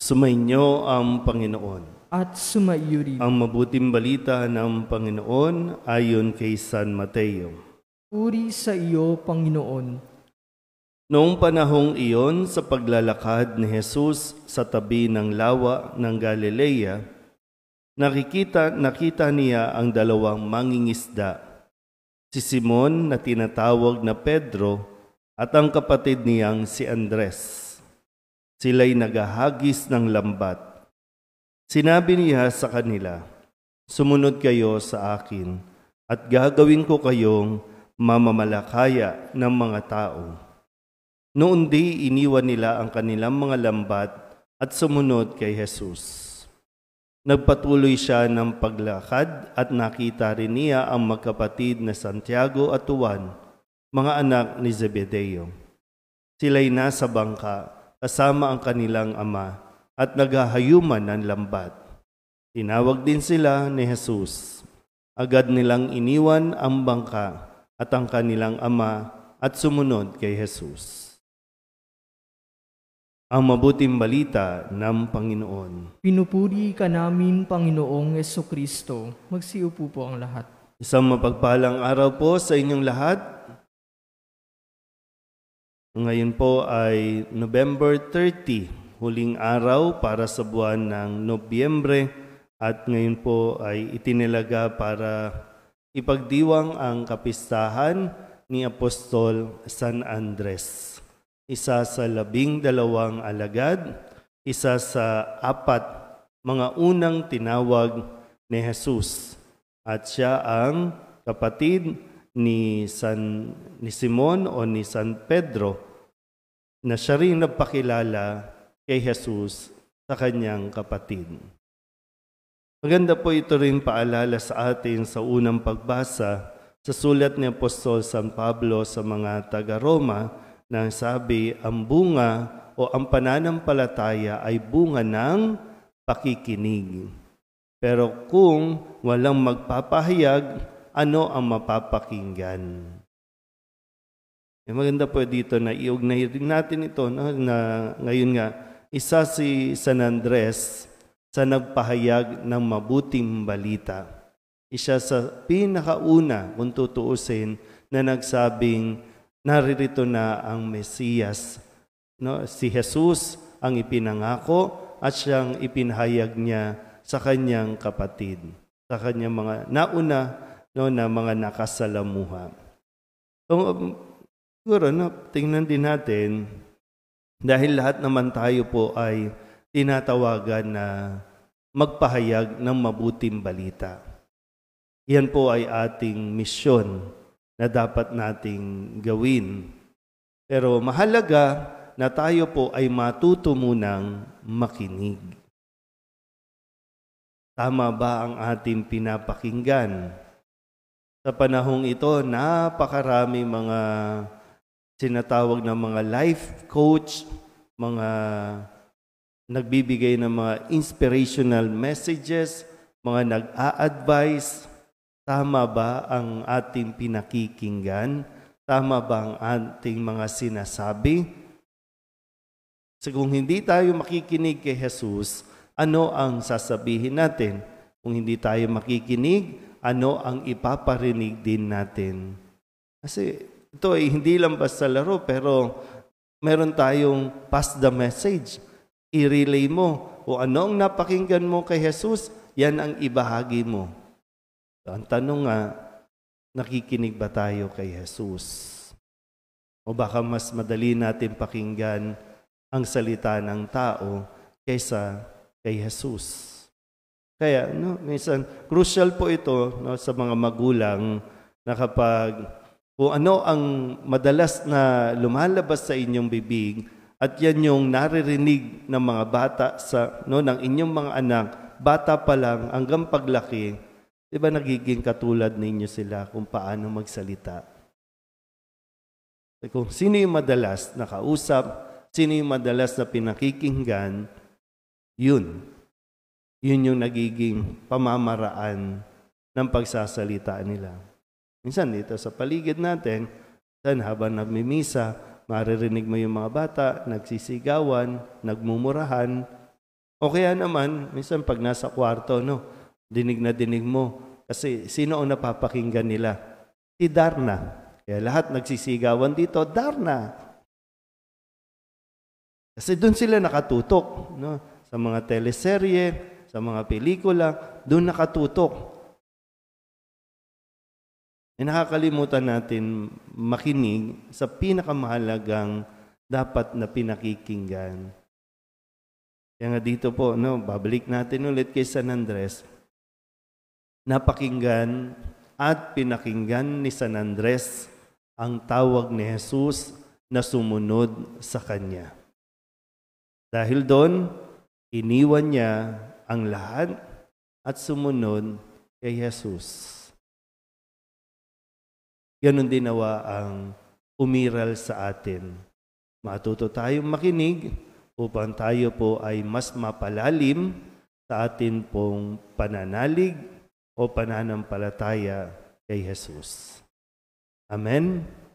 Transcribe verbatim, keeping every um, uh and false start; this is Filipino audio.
Sumainyo ang Panginoon. At sumaiyo rin. Ang mabuting balita ng Panginoon ayon kay San Mateo. Puri sa iyo, Panginoon. Noong panahong iyon, sa paglalakad ni Jesus sa tabi ng lawa ng Galilea, nakikita, nakita niya ang dalawang mangingisda, si Simon na tinatawag na Pedro at ang kapatid niyang si Andres. Sila'y naghahagis ng lambat. Sinabi niya sa kanila, "Sumunod kayo sa akin at gagawin ko kayong mamamalakaya ng mga tao." Noon di iniwan nila ang kanilang mga lambat at sumunod kay Jesus. Nagpatuloy siya ng paglakad at nakita rin niya ang magkapatid na Santiago at Juan, mga anak ni Zebedeo. Sila'y nasa bangka kasama ang kanilang ama at naghahayuman ng lambat. Tinawag din sila ni Jesus. Agad nilang iniwan ang bangka at ang kanilang ama at sumunod kay Jesus. Ang mabuting balita ng Panginoon. Pinupuri ka namin, Panginoong Jesucristo. Magsiupo po ang lahat. Isang mapagpalang araw po sa inyong lahat. Ngayon po ay November thirtieth, huling araw para sa buwan ng Nobyembre, at ngayon po ay itinilaga para ipagdiwang ang kapistahan ni Apostol San Andres. Isa sa labing dalawang alagad, isa sa apat mga unang tinawag ni Jesus, at siya ang kapatid ni San ni Simon o ni San Pedro, na siya rin nagpakilala kay Jesus sa kanyang kapatid. Maganda po ito rin paalala sa atin sa unang pagbasa sa sulat ni Apostol San Pablo sa mga taga-Roma, na sabi, ang bunga o ang pananampalataya ay bunga ng pakikinig. Pero kung walang magpapahayag, ano ang mapapakinggan? Eh, maganda po dito na iugnay rin natin ito, no? Na ngayon nga, isa si San Andres sa nagpahayag ng mabuting balita. Isa sa pinakauna, kung tutuusin, na nagsabing naririto na ang Mesiyas. No? Si Jesus ang ipinangako at siyang ipinahayag niya sa kanyang kapatid, sa kanyang mga nauna, no, na mga nakasalamuha. So, siguro, no, tingnan din natin, dahil lahat naman tayo po ay tinatawagan na magpahayag ng mabuting balita. Yan po ay ating misyon na dapat nating gawin. Pero mahalaga na tayo po ay matuto munang makinig. Tama ba ang ating pinapakinggan? Sa panahong ito, napakarami mga sinatawag na mga life coach, mga nagbibigay ng mga inspirational messages, mga nag-a-advise. Tama ba ang ating pinakikinggan? Tama ba ang ating mga sinasabi? So kung hindi tayo makikinig kay Jesus, ano ang sasabihin natin? Kung hindi tayo makikinig, ano ang ipaparinig din natin? Kasi ito ay hindi lang basta laro, pero meron tayong pass the message. I-relay mo. O anong napakinggan mo kay Jesus, yan ang ibahagi mo. So, ang tanong nga, nakikinig ba tayo kay Jesus? O baka mas madali natin pakinggan ang salita ng tao kaysa kay Jesus. Kaya, no, minsan, crucial po ito, no, sa mga magulang na kapag kung ano ang madalas na lumalabas sa inyong bibig at yan yung naririnig ng mga bata sa, no, ng inyong mga anak, bata pa lang hanggang paglaki, di ba nagiging katulad ninyo sila kung paano magsalita? Kung sino yung madalas na kausap, sino yung madalas na pinakikinggan, yun. Yun yung nagiging pamamaraan ng pagsasalita nila. Minsan dito sa paligid natin, san habang nagmimisa, maririnig mo yung mga bata, nagsisigawan, nagmumurahan. O kaya naman, minsan pag nasa kwarto, no, dinig na dinig mo. Kasi sino ang napapakinggan nila? Si Darna. Kaya lahat nagsisigawan dito, Darna. Kasi doon sila nakatutok, no? Sa mga teleserye, sa mga pelikula, doon nakatutok. E nakakalimutan natin makinig sa pinakamahalagang dapat na pinakikinggan. Kaya nga dito po, no, babalik natin ulit kay San Andres. Napakinggan at pinakinggan ni San Andres ang tawag ni Jesus na sumunod sa kanya. Dahil doon, iniwan niya ang lahat at sumunod kay Jesus. Ganon din nawa ang umiral sa atin. Matuto tayong makinig upang tayo po ay mas mapalalim sa atin pong pananalig o pananampalataya kay Jesus. Amen.